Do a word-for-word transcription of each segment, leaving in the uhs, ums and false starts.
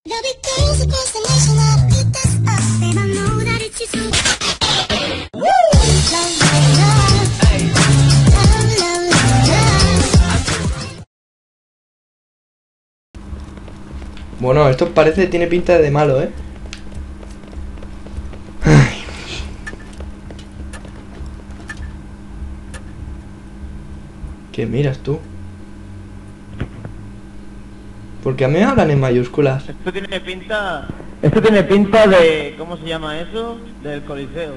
Bueno, esto parece, tiene pinta de malo, ¿eh? Ay. ¿Qué miras tú? Porque a mí me hablan en mayúsculas. Esto tiene pinta... Esto tiene pinta de... ¿Cómo se llama eso? Del Coliseo.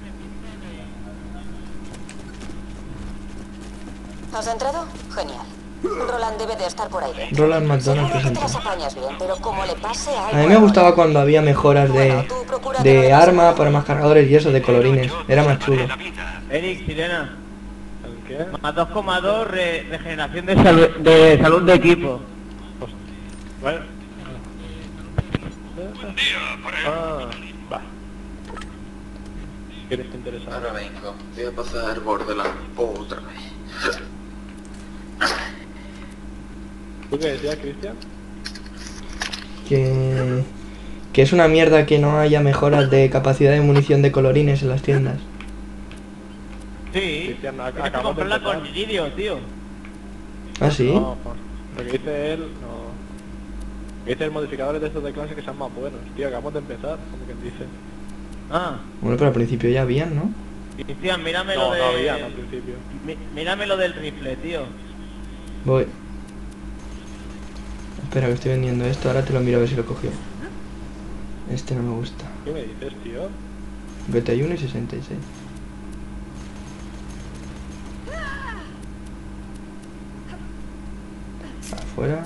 ¿Has entrado? Genial. Roland debe de estar por ahí dentro. Roland McDonald Seguro que te presenta. las apañas bien, pero como le pase algo A mí me gustaba cuando había mejoras de, de arma para más cargadores y eso, de colorines. Era más chulo. Eric, Sirena. ¿El qué? Más dos coma dos re regeneración de, salu de salud de equipo. Bueno. Buen día, ah, va. ¿Qué te interesa? Ahora vengo. Voy a pasar Borderlands otra vez. ¿Tú qué decías, Cristian? Que, que es una mierda que no haya mejoras de capacidad de munición de colorines en las tiendas. Sí, Cristian, ac- tienes que acabamos de comprarla empezar. con iridio, tío. ¿Ah, sí? No, lo que dice él, no. Lo que dice el modificadores de estos de clase que sean más buenos. Tío, acabamos de empezar, como quien dice. Ah, Bueno, pero al principio ya habían, ¿no? Cristian, mírame No, lo de... no había, no, al principio. Mi- mírame lo del rifle, tío. Voy. Espera, que estoy vendiendo esto. Ahora te lo miro a ver si lo cogió. Este no me gusta. ¿Qué me dices, tío? cincuenta y uno y sesenta y seis. Afuera.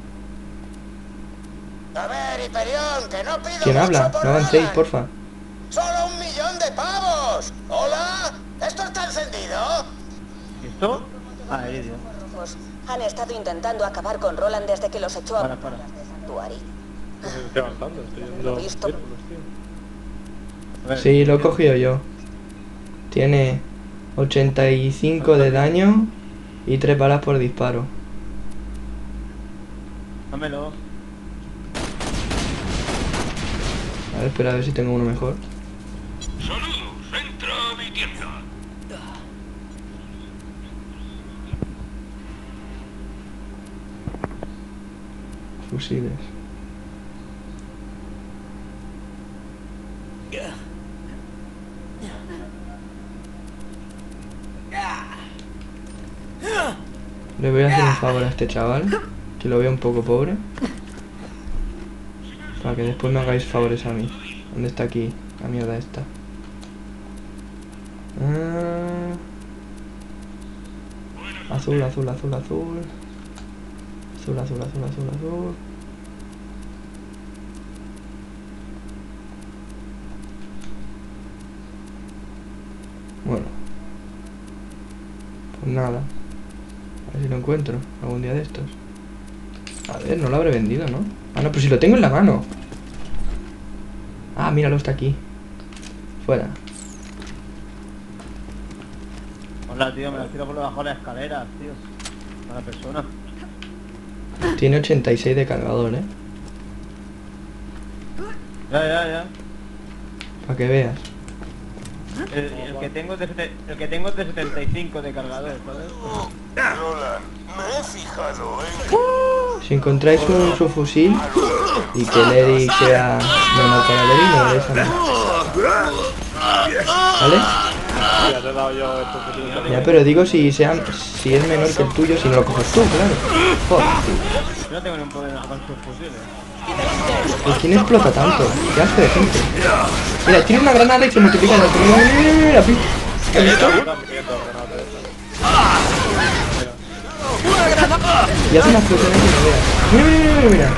A ver, Hyperion, que no pido ¿Quién mucho habla? por No hagan seis, Roland. porfa. ¡Solo un millón de pavos! ¿Hola? ¿Esto está encendido? ¿Esto? Ah, iridio. rojos. Han estado intentando acabar con Roland desde que los echó a Para, para. Santuari. Pues estoy avanzando, estoy yendo Lo he visto. círculos, tío. A ver, Sí, lo he cogido yo. Tiene ochenta y cinco de daño y tres balas por disparo. dámelo. A ver, espera a ver si tengo uno mejor. Saludos, entra a mi tienda. Fusiles. Le voy a hacer un favor a este chaval, que lo veo un poco pobre, para que después me hagáis favores a mí. ¿Dónde está aquí la mierda esta? Ah. Azul, azul, azul, azul. Azul, azul, azul, azul, azul. Bueno. Pues nada. A ver si lo encuentro algún día de estos. A ver, no lo habré vendido, ¿no? Ah, no, pues si lo tengo en la mano. Ah, míralo, está aquí. Fuera. Hola, tío, me la tiro por debajo de la escalera, tío. Mala persona. Tiene ochenta y seis de cargador, ¿eh? Ya, ya, ya. Para que veas. El, el que tengo es de sete- el que tengo es de setenta y cinco de cargador, ¿sabes? Roland, me he fijado en... Si encontráis un subfusil y que el Eric sea menor para el Eric, me lo deis a mí. ¿Vale? Ya te he dado yo estos fusiles. Ya, pero digo si sea, si es menor que el tuyo, si no lo coges tú, claro. Joder, tío. Yo no tengo ningún problema con sus fusiles. ¿Y quién explota tanto? Qué asco de gente. Mira, tiene una granada y se multiplica en el otro. Mira, mira, mira, mira, pi- ¿Has visto? Y hace unas explosiones que no veas. Mira, mira, mira, mira.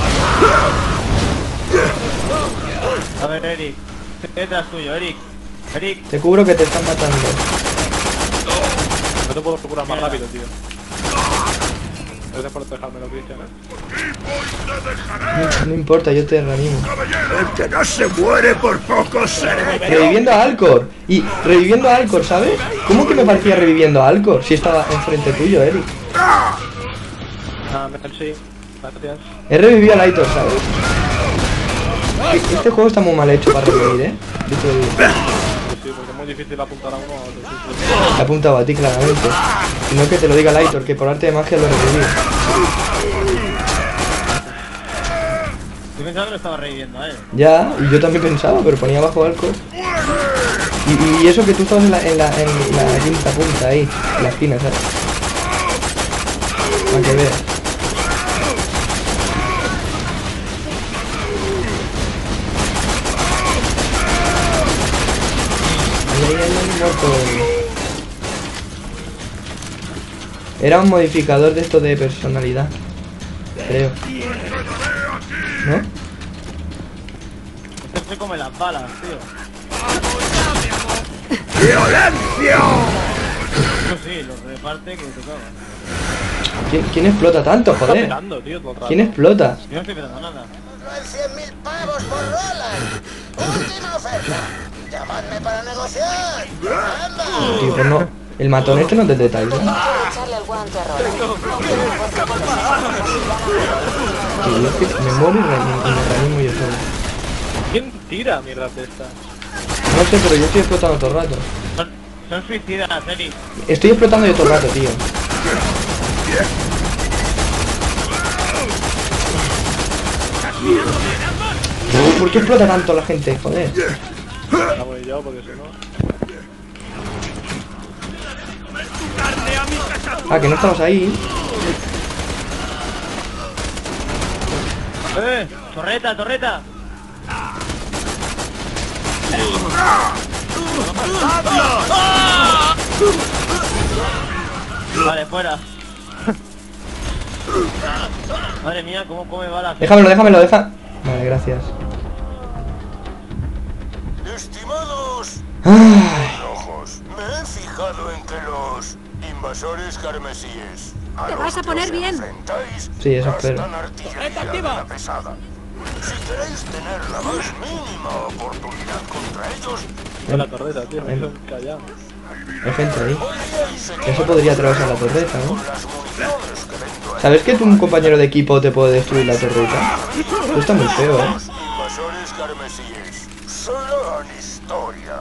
A ver, Eric. Estoy detrás tuyo, Eric. Eric. Te cubro que te están matando. No te puedo procurar más rápido, tío. Gracias por dejármelo, Cristian, ¿eh? No, no importa, yo te reanimo. El que no se muere por poco seré. Reviviendo a Alcor. Y reviviendo a Alcor, ¿sabes? ¿Cómo que me parecía reviviendo a Alcor si estaba enfrente tuyo, Eric? Ah, merci. Gracias. He revivido a Lightor, ¿sabes? Este juego está muy mal hecho para revivir, ¿eh? Yo te lo digo. Sí, porque es muy difícil apuntar a uno o a otro. Sí, sí. Te he apuntado a ti claramente. Si no que te lo diga Lightor, que por arte de magia lo reviví. Yo pensaba que lo estaba reviviendo a él. Ya, y yo también pensaba, pero ponía abajo arco. Y, y eso que tú estabas en la, en la, en la quinta punta ahí, en la esquina, ¿sabes? Para que veas. Ahí, ahí, ahí, muerto. Era un modificador de esto de personalidad, creo. ¿No? Este se come las balas, tío. ¡Violencia! Eso sí, los reparte que te cago. ¿Quién, ¿Quién explota tanto, Está joder? pegando, tío, todo el rato. ¿Quién explota? Yo no estoy pensando nada. cien mil pavos por Roland. Última oferta. Llamadme para negociar. ¡Anda! Tío, pues no. El matón este no es de detalle. Quiero echarle el guante a Roland. No quiero que vuelva a Tío, es que me muero y, re- y me reanimo yo solo. ¿Quién tira mierdas de estas? No sé, pero yo estoy explotando todo el rato. Son, son suicidas, Eri. Estoy explotando yo todo el rato, tío. ¿Por qué explota tanto la gente? Joder. La voy yo porque si no... Ah, que no estamos ahí. ¡Eh! ¡Torreta, torreta! Vale, fuera. Madre mía, cómo come balas. Déjamelo, déjamelo, deja. Vale, gracias. Estimados Ay, ojos, me he fijado en que los invasores carmesíes a Te los vas a que poner os bien. enfrentáis Sí, eso espero. gastan artillería de la pesada. Si queréis tener la más mínima oportunidad contra ellos, En la torreta, tío, me hizo un callado. hay gente ahí. podríais Eso podría atravesar la torreta, ¿no? con las municiones que vendo ¿Sabes que tu un compañero de equipo te puede destruir la torreta? Esto está muy feo, ¿eh? los invasores carmesíes. Solo en historia.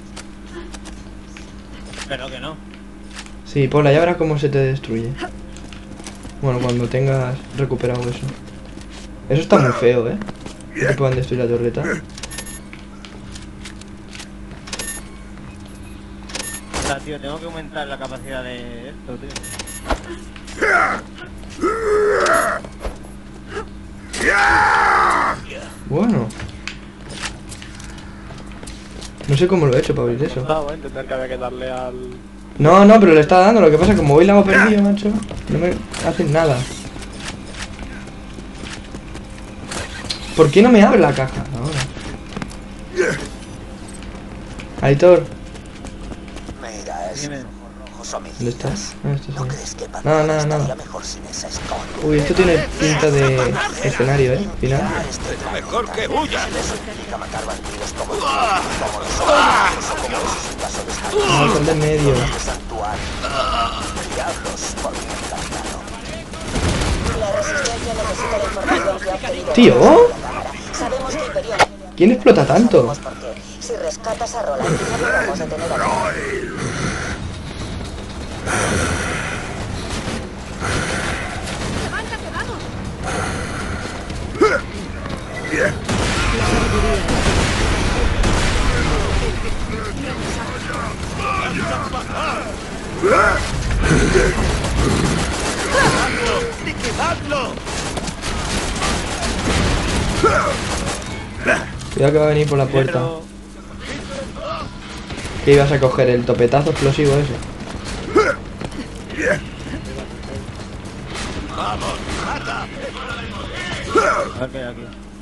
Pero que no. Sí, Paula, ya verás cómo se te destruye. Bueno, cuando tengas recuperado eso. Eso está muy feo, ¿eh? Que te puedan destruir la torreta. O sea, tío, tengo que aumentar la capacidad de esto, tío. Bueno. No sé cómo lo he hecho para abrir eso. Ah, voy a entender que había que darle al... No, no, pero le está dando. Lo que pasa es que como voy la hago perdido, macho, no me hacen nada. ¿Por qué no me abre la caja ahora? Aitor, Mira, es Dime. ojos homicidas. ¿dónde estás? Ah, estás ¿No ahí. crees que Nada, Pantera nada, estaría nada. mejor sin esa escoria? Uy, esto tiene pinta de escenario, ¿eh? Final. Mejor que huya. Eso implica matar bandidos como tú, como nosotros, o como esos invasores No, son de medio. de santuario. Diablos, por mi encantado. La resistencia necesita la información que ha obtenido. Tío, Sabemos que Hyperion. ¿quién explota tanto? Sabemos por qué. Si rescatas a Roland, no podemos detener a Roland. ¡Levántate, vamos! Cuidado que va a venir por la puerta. Pero... Que ibas a coger el topetazo explosivo ese. A ver qué hay aquí.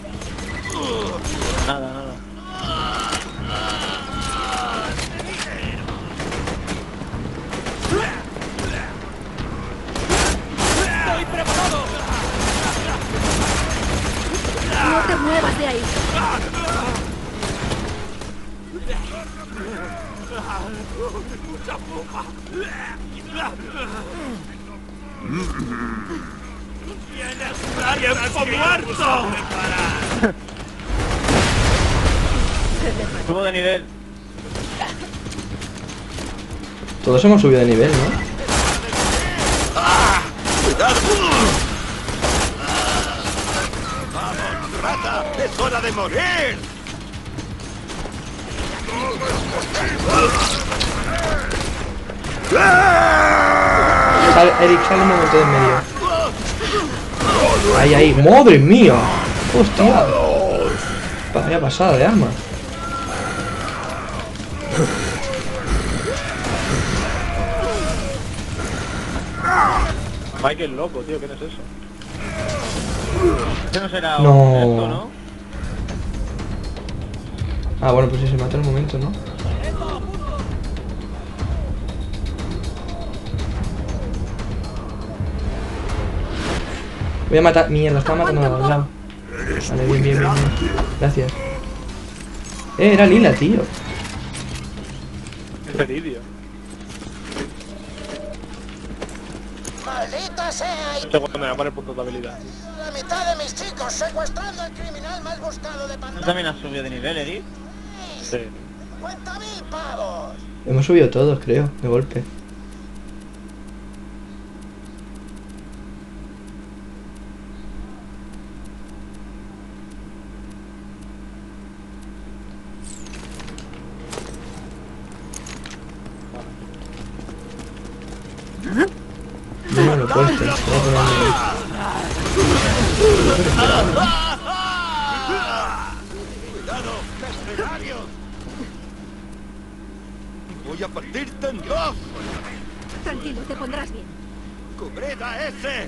Nada, nada. No te muevas de ahí. Subo de nivel. Todos hemos subido de nivel, ¿no? ¡Cuidado! ¡Vamos, rata! ¡Es hora de morir! Sal, Eric, sale un momento de en medio. Ahí, ahí. ¡Madre mía! ¡Hostia! Vaya pasada de arma. Michael loco, tío, ¿quién es eso? Este no será No. esto, ¿no? Ah, bueno, pues si se mata en el momento, ¿no? Voy a matar... Mierda, estaba matando a los lados. Vale, bien, bien, bien, bien. Gracias. Eh, era Lila, tío. Es Eridio. ¡Maldita sea! Este cuando me va a poner puntos de habilidad. La mitad de mis chicos secuestrando al criminal más buscado de ¿Tú Pandora. también has subido de nivel, Eric? Sí. ¡cincuenta mil pavos! Hemos subido todos, creo, de golpe. Yo no lo he puesto. Voy a ponerlo. ¡Cuidado! ¡Mercenario! ¡Voy a partirte en dos! Tranquilo, te pondrás bien. ¡Cubrid a ese!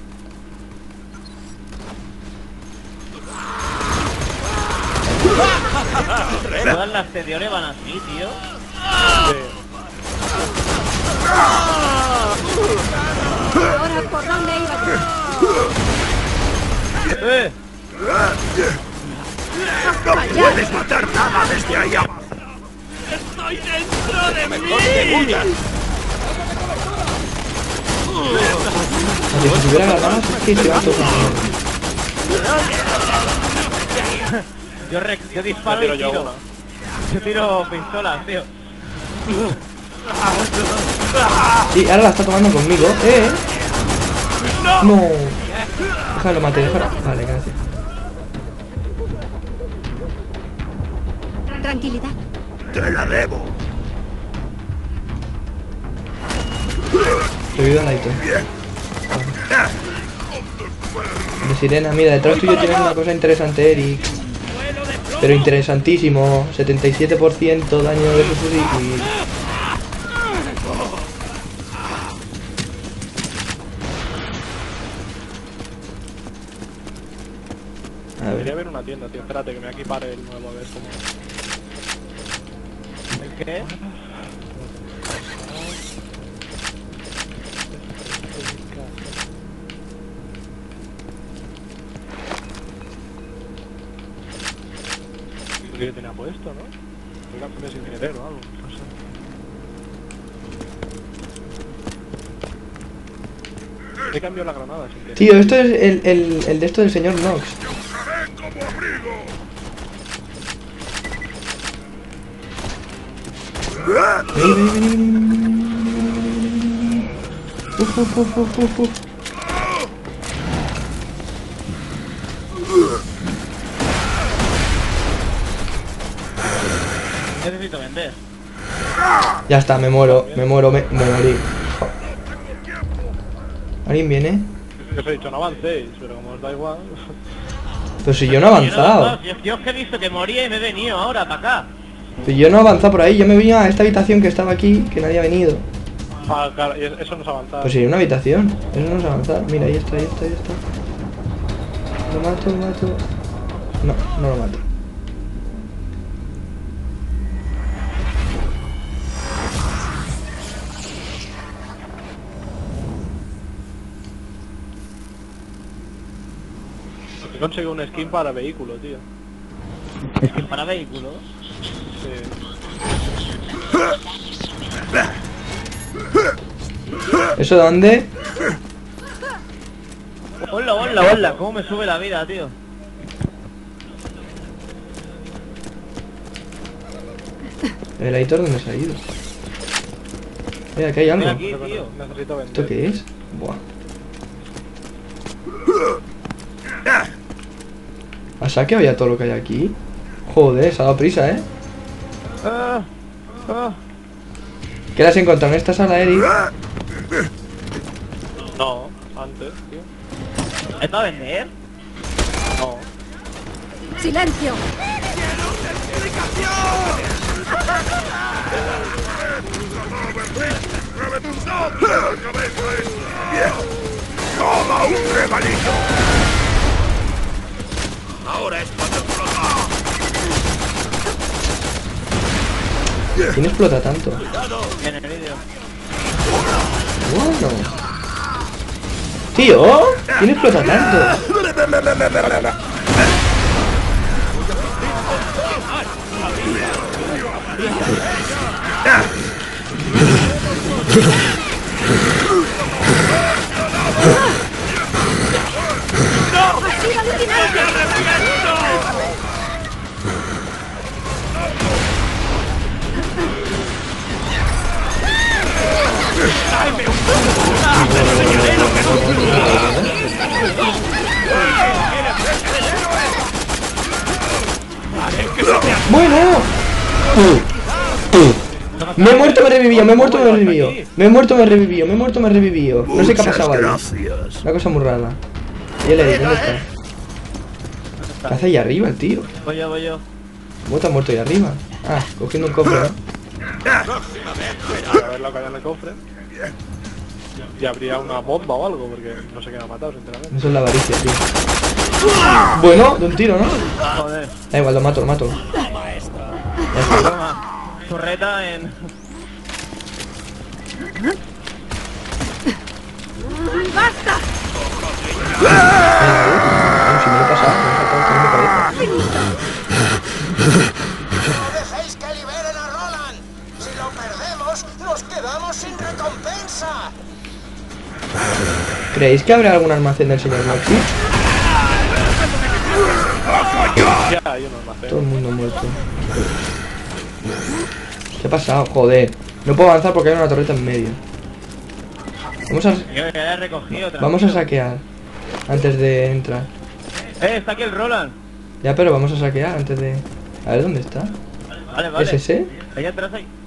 Todas las exteriores van así, tío. Ahora, ¿por dónde ibas? ¡Eh! ¡No puedes matar nada desde ahí abajo! ¡Estoy dentro de mí! ¡Mejor te huyas! Aunque si tuviera las ganas es que se va todo. Yo, rec yo disparo Me tiro y yo tiro. una. Yo tiro pistolas, tío. Sí, ahora la está tomando conmigo. ¡Eh! ¡No! Déjalo, mate, déjalo. Vale, gracias. Tranquilidad. ¡Te la debo! Subido al Aito. De sirena, mira, detrás tuyo tienes una cosa interesante, Eric. Pero interesantísimo. setenta y siete por ciento daño de su fusil. A Debería ver. haber una tienda, tío. Espérate, que me voy a equipar el nuevo, a ver cómo... ¿El qué? ¿Qué tenía puesto, no? Creo que antes sin dinero o algo. No sé. He cambiado la granada sin querer. Tío, esto es el, el, el de esto del señor Nox. Vení, vení, vení, vení, vení, vení, vení, vení. Uf, uf, uf, uf, uf, uf. Necesito vender. Ya está, me muero, me muero, me, me morí. Joder. ¿Alguien viene? Yo os he dicho no avancéis, pero como os da igual... Pero si yo no he avanzado. Yo, yo es que he visto que moría y me he venido ahora para acá. Pero yo no he avanzado por ahí, yo me vine a esta habitación que estaba aquí, que nadie ha venido. Ah, claro, y eso no es avanzar. Pues sí, una habitación, eso no es avanzar. Mira, ahí está, ahí está, ahí está. Lo mato, lo mato. No, no lo mato. He conseguido un skin para vehículo, tío. Es que para vehículos. Sí. ¿Eso dónde? Hola, hola, hola. ¿Cómo me sube la vida, tío? ¿El editor dónde se ha ido? Mira, aquí hay algo. Aquí, tío. Necesito vender. ¿Esto qué es? Buah. ¿Ha saqueado ya todo lo que hay aquí? Joder, se ha dado prisa, ¿eh? Ah, ah. ¿Qué le has encontrado en esta sala, Eric? No, antes, tío. ¿Es para vender? No. ¡Silencio! ¡Toma un regalito! Ahora es cuando explota. ¿Quién explota tanto? En el vídeo. Bueno. Tío, ¿quién explota tanto? Bueno. Me he muerto, me he revivido, me he muerto, me he revivido. Me he muerto, me he revivido, me he muerto, me he revivido. No sé qué ha pasado ahí. Una cosa muy rara. Y el Eric, ¿dónde está? ¿Qué hace ahí arriba el tío? Voy yo, voy yo. ¿Cómo te has muerto ahí arriba? Ah, cogiendo un cofre, ¿no? A ver lo que hay en el cofre. Y habría una bomba o algo, porque no sé qué me ha matado, sinceramente. Eso es la avaricia, tío. Bueno, de un tiro, ¿no? Joder. Da igual, lo mato, lo mato. Toma. Churreta en... ¡Basta! Venga, si me lo he pasado, me he saltado todo en mi cabeza. ¡No dejéis que liberen a Roland! Si lo perdemos, nos quedamos sin recompensa. ¿Creéis que habrá algún almacén del señor Maxi? Ya hay un almacén. Todo el mundo muerto. ¿Qué ha pasado? Joder. No puedo avanzar porque hay una torreta en medio. Vamos a, Yo ya he recogido otra. vamos a saquear antes de entrar. Eh, está aquí el Roland. Ya, pero vamos a saquear antes de... A ver, ¿dónde está? Vale, vale. ¿Es ese? Allá atrás hay...